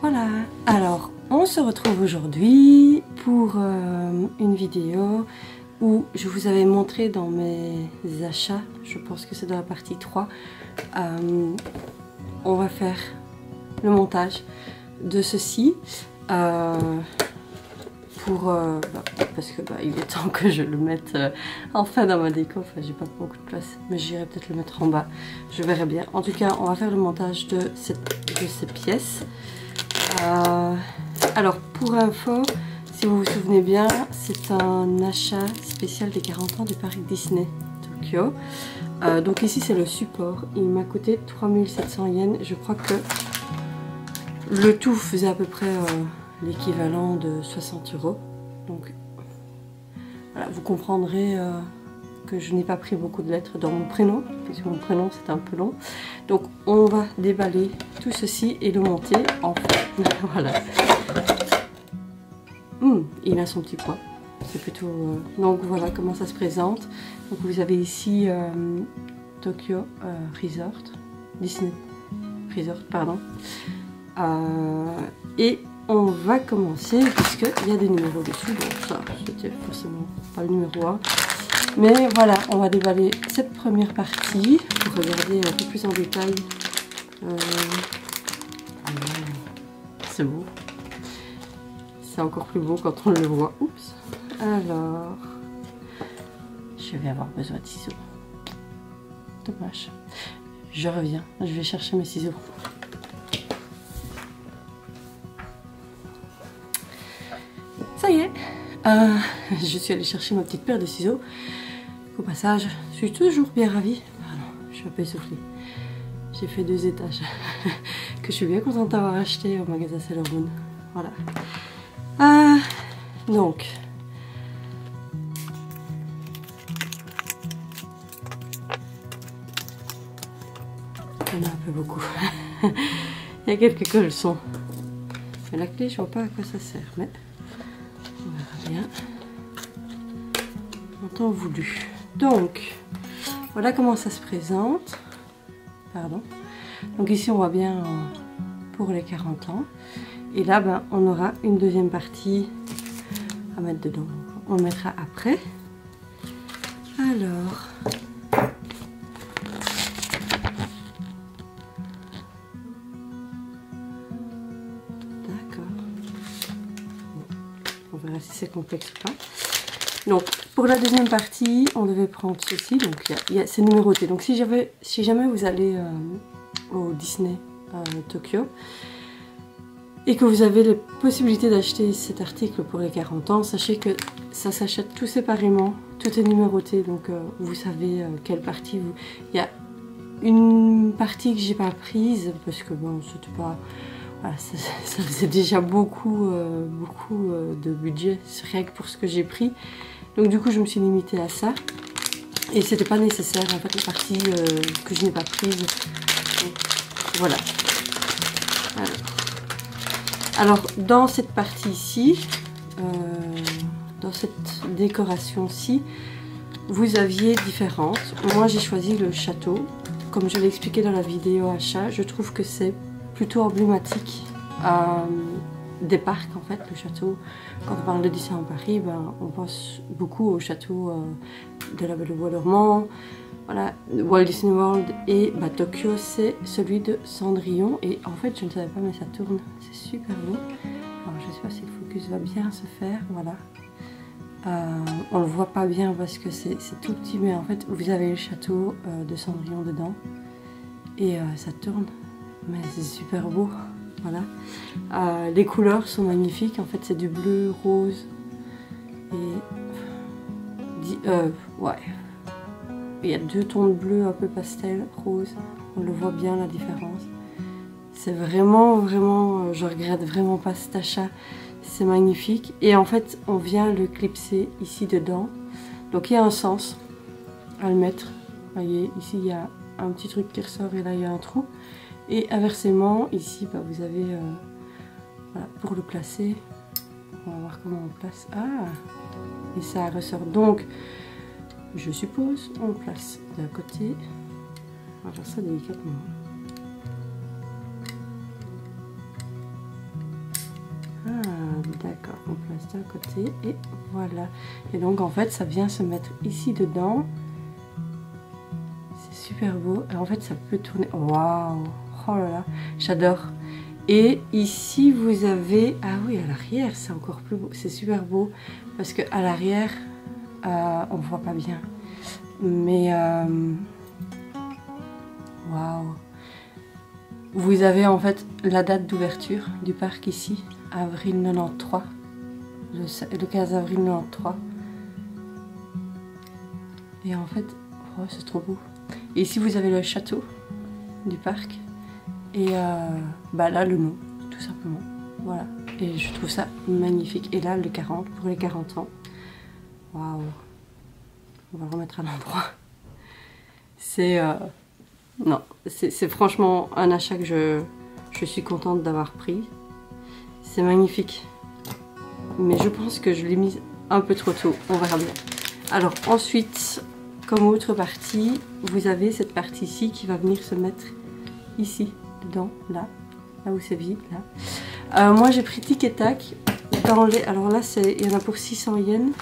Voilà, alors on se retrouve aujourd'hui pour une vidéo où je vous avais montré dans mes achats, je pense que c'est dans la partie 3, on va faire le montage de ceci parce que il est temps que je le mette enfin dans ma déco. Enfin, j'ai pas beaucoup de place, mais j'irai peut-être le mettre en bas, je verrai bien. En tout cas, on va faire le montage de ces pièces. Alors pour info, si vous vous souvenez bien, c'est un achat spécial des 40 ans du parc Disney Tokyo. Donc ici c'est le support, il m'a coûté 3700 yens. Je crois que le tout faisait à peu près l'équivalent de 60 €. Donc voilà, vous comprendrez que je n'ai pas pris beaucoup de lettres dans mon prénom, puisque mon prénom c'est un peu long. Donc on va déballer tout ceci et le monter en fait. Voilà. Il a son petit poids. C'est plutôt... Donc voilà comment ça se présente. Donc vous avez ici Tokyo Resort, Disney Resort, pardon. Et on va commencer puisqu'il y a des numéros dessus. Donc ça, c'était forcément pas le numéro 1. Mais voilà, on va déballer cette première partie pour regarder un peu plus en détail. C'est beau. C'est encore plus beau quand on le voit. Oups. Alors, je vais avoir besoin de ciseaux. Dommage. Je reviens. Je vais chercher mes ciseaux. Ça y est. Je suis allée chercher ma petite paire de ciseaux. Au passage, je suis toujours bien ravie. Pardon, je suis un peu essoufflée. J'ai fait 2 étages que je suis bien contente d'avoir acheté au magasin Sailor Moon. Voilà. Donc, il y en a un peu beaucoup. Il y a quelques collections. Mais la clé, je vois pas à quoi ça sert, mais on verra bien. En temps voulu. Donc, voilà comment ça se présente. Pardon. Donc ici, on voit bien pour les 40 ans. Et là, ben, on aura une deuxième partie à mettre dedans. On le mettra après. Alors, d'accord. On verra si c'est complexe ou pas. Donc, pour la deuxième partie, on devait prendre ceci. Donc, c'est numéroté. Donc, si jamais vous allez au Disney Tokyo et que vous avez la possibilité d'acheter cet article pour les 40 ans, sachez que ça s'achète tout séparément. Tout est numéroté. Donc, vous savez quelle partie vous... Il y a une partie que j'ai pas prise parce que bon, c'était pas... Voilà, ça faisait déjà beaucoup de budget, rien que pour ce que j'ai pris. Donc du coup, je me suis limitée à ça. Et c'était pas nécessaire, en fait, les parties que je n'ai pas prises. Donc, voilà. Alors, dans cette partie-ci, dans cette décoration-ci, vous aviez différentes. Moi, j'ai choisi le château. Comme je l'ai expliqué dans la vidéo achat, je trouve que c'est plutôt emblématique des parcs en fait, le château. Quand on parle de Disneyland Paris, ben, on pense beaucoup au château de la Belle au Bois dormant, voilà, Walt Disney World, et bah, Tokyo c'est celui de Cendrillon. Et en fait je ne savais pas mais ça tourne, c'est super beau. Alors je ne sais pas si le focus va bien se faire, voilà. On le voit pas bien parce que c'est tout petit, mais en fait vous avez le château de Cendrillon dedans et ça tourne. Mais c'est super beau, voilà. Les couleurs sont magnifiques, en fait c'est du bleu, rose et... ouais. Il y a 2 tons de bleu un peu pastel, rose, on le voit bien la différence. C'est vraiment, je regrette vraiment pas cet achat, c'est magnifique. Et en fait on vient le clipser ici dedans, donc il y a un sens à le mettre. Vous voyez, ici il y a un petit truc qui ressort et là il y a un trou. Et inversement, ici, bah, vous avez, voilà, pour le placer, on va voir comment on place. Ah, et ça ressort. Donc, je suppose, on place d'un côté. On va faire ça délicatement. D'accord, on place d'un côté et voilà. Et donc en fait ça vient se mettre ici dedans. C'est super beau. Et en fait ça peut tourner. Waouh! Oh là là, j'adore. Et ici vous avez... Ah oui, à l'arrière c'est encore plus beau. C'est super beau parce que à l'arrière on voit pas bien. Mais waouh! Vous avez en fait la date d'ouverture du parc ici, avril 93, le 15 avril 93. Et en fait, oh, c'est trop beau. Et ici vous avez le château du parc. Et bah là le nom, tout simplement. Voilà. Et je trouve ça magnifique. Et là le 40 pour les 40 ans. Waouh. On va le remettre à l'endroit. C'est... Non, c'est franchement un achat que je suis contente d'avoir pris. C'est magnifique. Mais je pense que je l'ai mise un peu trop tôt. On verra bien. Alors ensuite, comme autre partie, vous avez cette partie-ci qui va venir se mettre ici, dedans, là où c'est vide, là. Moi j'ai pris Tic et Tac. Dans les... Alors là, il y en a pour 600 yens.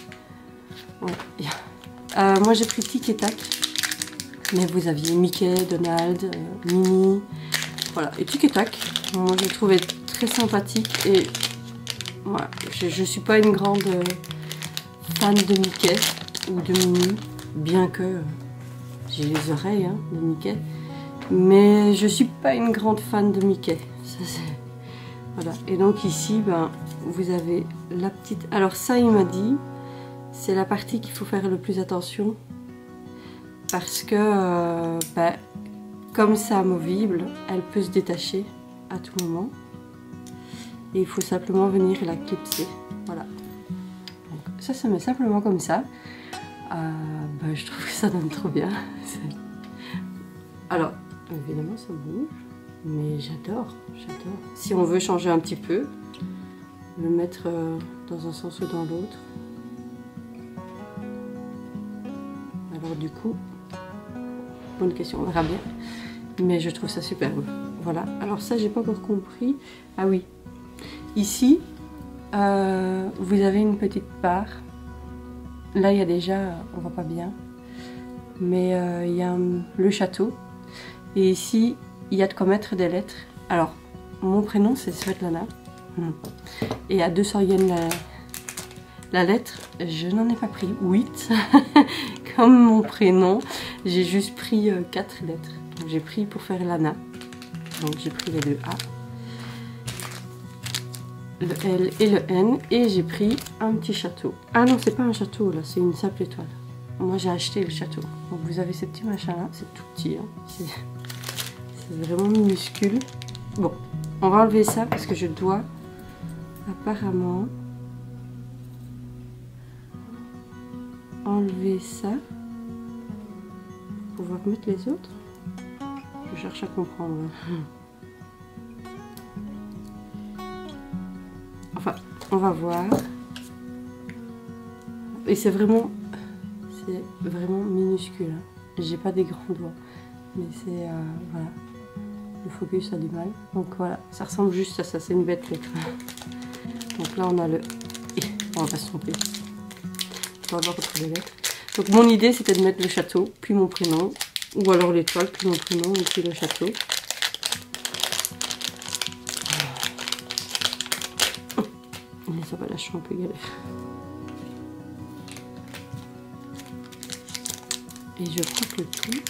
Ouais. Moi j'ai pris Tic et Tac. Mais vous aviez Mickey, Donald, Minnie, voilà. Et Tic et Tac, moi je le trouvais très sympathique et voilà, je suis pas une grande fan de Mickey ou de Minnie, bien que j'ai les oreilles hein, de Mickey, mais je suis pas une grande fan de Mickey. Ça, voilà. Et donc ici, ben, vous avez la petite... Alors ça, il m'a dit, c'est la partie qu'il faut faire le plus attention. Parce que bah, comme c'est amovible, elle peut se détacher à tout moment. Et il faut simplement venir la clipser. Voilà. Donc, ça se met simplement comme ça. Bah, je trouve que ça donne trop bien. Alors, évidemment ça bouge. Mais j'adore, j'adore. Si on veut changer un petit peu, le mettre dans un sens ou dans l'autre. Alors du coup... Bonne question, on verra bien. Mais je trouve ça superbe. Voilà. Alors ça, j'ai pas encore compris. Ah oui. Ici, vous avez une petite part. Là, il y a déjà, on voit pas bien. Mais il y a le château. Et ici, il y a de quoi mettre des lettres. Alors, mon prénom, c'est Svetlana. Et à 200 yens la lettre, je n'en ai pas pris 8. Comme mon prénom, j'ai juste pris 4 lettres. J'ai pris pour faire Lana. Donc j'ai pris les deux A. Le L et le N. Et j'ai pris un petit château. Ah non, c'est pas un château là, c'est une simple étoile. Moi j'ai acheté le château. Donc vous avez ces petits machins là, c'est tout petit. Hein. C'est vraiment minuscule. Bon, on va enlever ça parce que je dois apparemment... enlever ça pour pouvoir mettre les autres. Je cherche à comprendre. Enfin, on va voir. Et c'est vraiment minuscule. J'ai pas des grands doigts, mais c'est voilà. Le focus a du mal. Donc voilà, ça ressemble juste à ça. C'est une bête lettre. Donc là, on a le. On va pas se tromper. On va voir retrouver les lettres. Donc mon idée c'était de mettre le château, puis mon prénom, ou alors l'étoile, puis mon prénom, et puis le château. Les emballages sont un peu galères. Et je crois que le tout...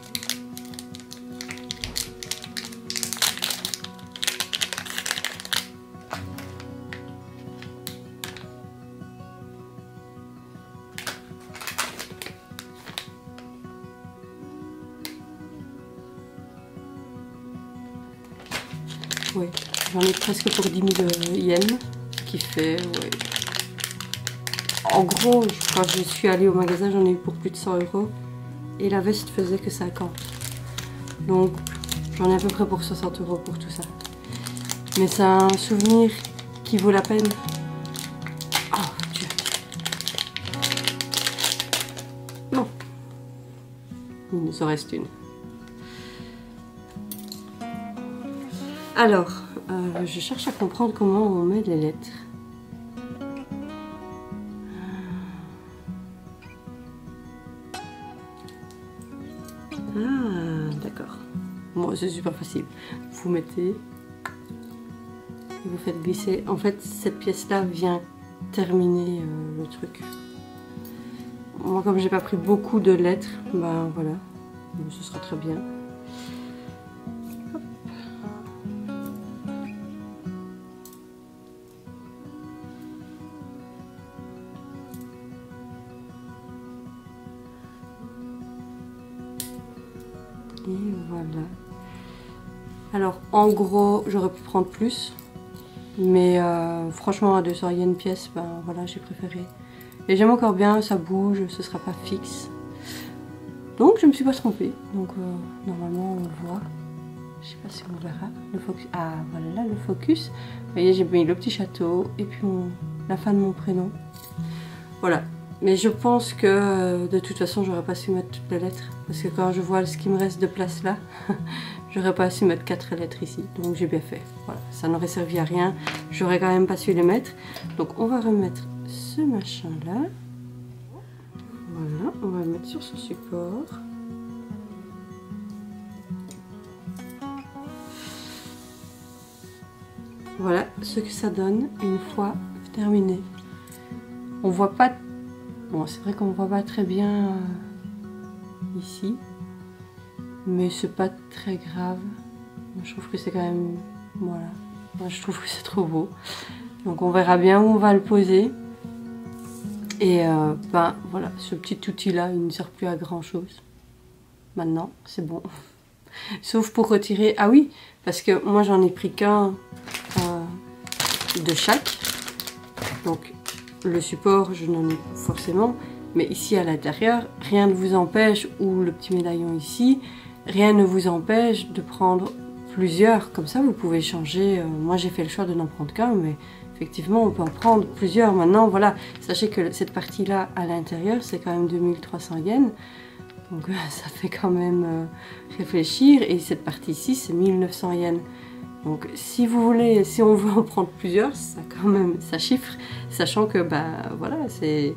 Oui, j'en ai presque pour 10 000 yens, ce qui fait, ouais. En gros, quand je suis allée au magasin, j'en ai eu pour plus de 100 €. Et la veste faisait que 50. Donc, j'en ai à peu près pour 60 € pour tout ça. Mais c'est un souvenir qui vaut la peine. Oh, Dieu. Non. Il nous en reste une. Alors, je cherche à comprendre comment on met les lettres. Ah, d'accord. Bon, c'est super facile. Vous mettez et vous faites glisser. En fait, cette pièce-là vient terminer le truc. Moi, comme j'ai pas pris beaucoup de lettres, ben voilà, ce sera très bien. Hop. Et voilà. Alors, en gros, j'aurais pu prendre plus, mais franchement, à 200 yens pièce, ben voilà, j'ai préféré. Et j'aime encore bien, ça bouge, ce sera pas fixe. Donc, je me suis pas trompée. Donc, normalement, on le voit. Je sais pas si on verra. Le focus. Ah, voilà là, le focus. Vous voyez, j'ai mis le petit château et puis la fin de mon prénom. Voilà. Mais je pense que de toute façon, j'aurais pas su mettre toutes les lettres. Parce que quand je vois ce qui me reste de place là, j'aurais pas su mettre 4 lettres ici. Donc j'ai bien fait. Voilà, ça n'aurait servi à rien. J'aurais quand même pas su les mettre. Donc on va remettre ce machin là. Voilà, on va le mettre sur ce support. Voilà ce que ça donne une fois terminé. On voit pas. Bon, c'est vrai qu'on voit pas très bien ici, mais c'est pas très grave. Moi, je trouve que c'est quand même, voilà. Moi, je trouve que c'est trop beau. Donc, on verra bien où on va le poser. Et ben voilà, ce petit outil là, il ne sert plus à grand chose. Maintenant, c'est bon. Sauf pour retirer. Ah oui, parce que moi, j'en ai pris qu'un de chaque. Donc le support, je n'en ai pas forcément, mais ici à l'intérieur, rien ne vous empêche, ou le petit médaillon ici, rien ne vous empêche de prendre plusieurs. Comme ça, vous pouvez changer. Moi, j'ai fait le choix de n'en prendre qu'un, mais effectivement, on peut en prendre plusieurs. Maintenant, voilà, sachez que cette partie-là, à l'intérieur, c'est quand même 2300 yens. Donc, ça fait quand même réfléchir. Et cette partie-ci, c'est 1900 yens. Donc si vous voulez, si on veut en prendre plusieurs, ça quand même, ça chiffre, sachant que bah voilà, c'est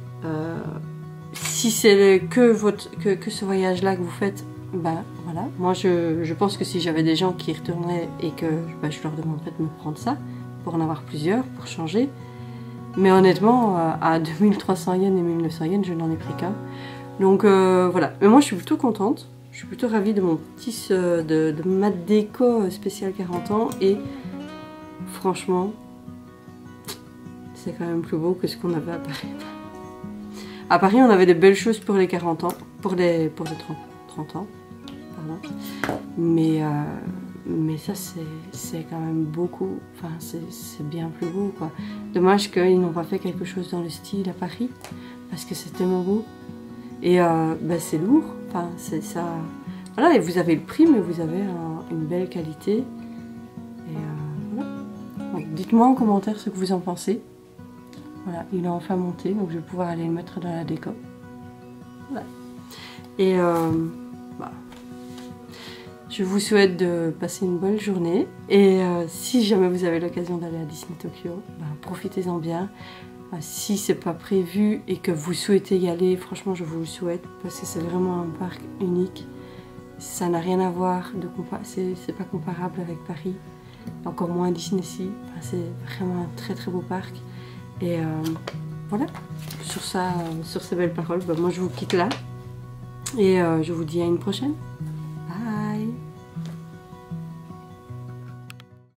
si c'est que ce voyage-là que vous faites, bah voilà. Moi je pense que si j'avais des gens qui y retourneraient et que bah, je leur demanderais de me prendre ça pour en avoir plusieurs, pour changer. Mais honnêtement, à 2300 yens et 1900 yens, je n'en ai pris qu'un. Donc voilà. Mais moi je suis plutôt contente. Je suis plutôt ravie de mon petit de ma déco spéciale 40 ans et franchement, c'est quand même plus beau que ce qu'on avait à Paris. À Paris, on avait des belles choses pour les 40 ans, pour les 30 ans, pardon. Mais ça, c'est quand même beaucoup, enfin, c'est bien plus beau, quoi. Dommage qu'ils n'ont pas fait quelque chose dans le style à Paris, parce que c'est tellement beau. Et bah, c'est lourd, enfin c'est ça. Voilà, et vous avez le prix, mais vous avez une belle qualité. Et voilà. Dites-moi en commentaire ce que vous en pensez. Voilà, il est enfin monté, donc je vais pouvoir aller le mettre dans la déco. Voilà. Et bah, je vous souhaite de passer une bonne journée. Et si jamais vous avez l'occasion d'aller à Disney Tokyo, bah, profitez-en bien. Si c'est pas prévu et que vous souhaitez y aller, franchement je vous le souhaite parce que c'est vraiment un parc unique. Ça n'a rien à voir, c'est pas comparable avec Paris, encore moins Disney Sea. Enfin, c'est vraiment un très très beau parc. Et voilà, sur ces belles paroles, bah, moi je vous quitte là et je vous dis à une prochaine.